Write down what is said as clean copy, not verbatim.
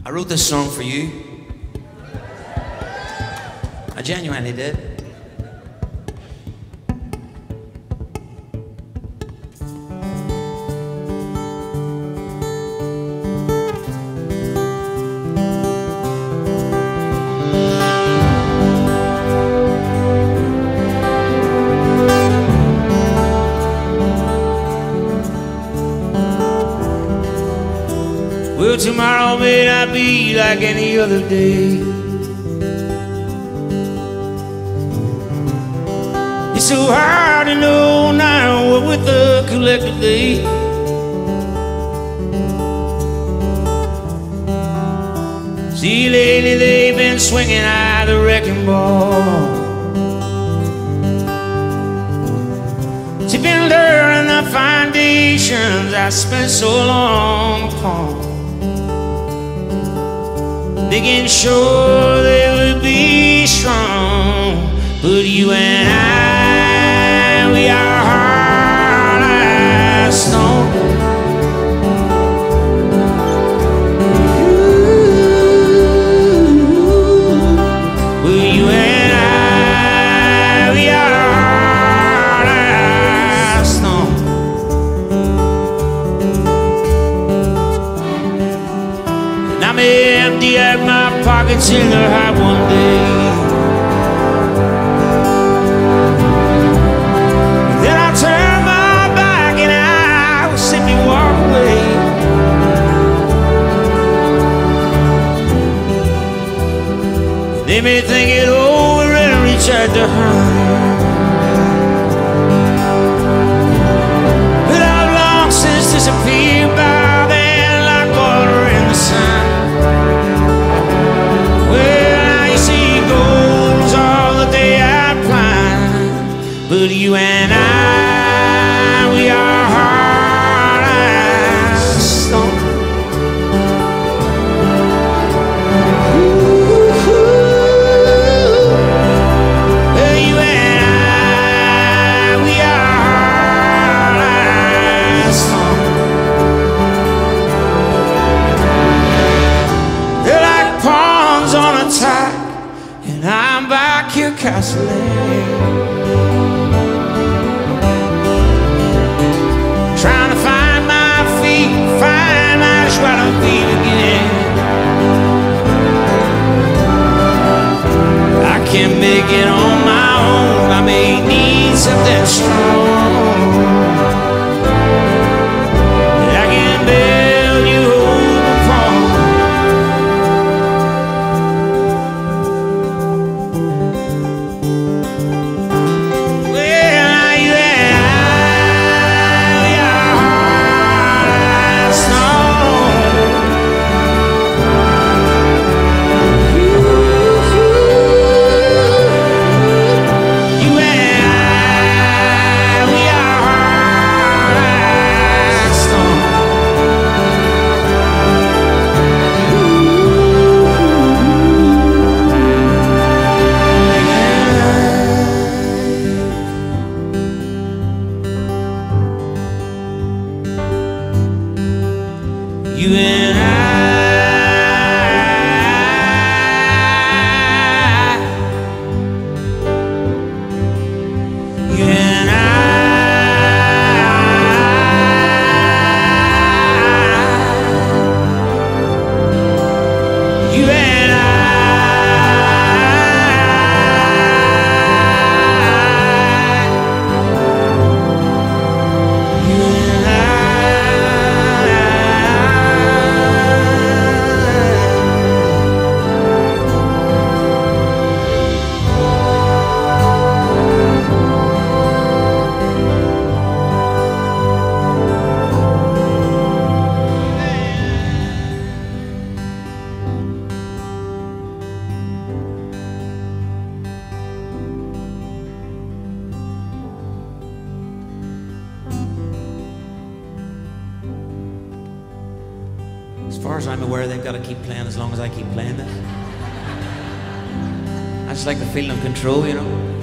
I wrote this song for you. I genuinely did. Well, tomorrow may not be like any other day. It's so hard to know now what with the collective day. See, lately they've been swinging out the wrecking ball. She's been learning the foundations I spent so long upon, making sure they would be strong. But you and I, we are hard as stone. Well, you and I, we are hard as stone. And I may empty out my pockets in the hot one day. Then I'll turn my back and I will simply walk away. They may think it over and reach out to her, but I've long since disappeared by then like water in the sun. But you and I, we are hard as stone. Well, you and I, we are hard as stone. They're like pawns on a tack, and I'm back here castling, trying to find my feet, find my swallow feet again. I can't make it on my own, I may need something strong that I can build you upon. Well, you and you and as far as I'm aware, they've got to keep playing as long as I keep playing this. I just like the feeling of control, you know.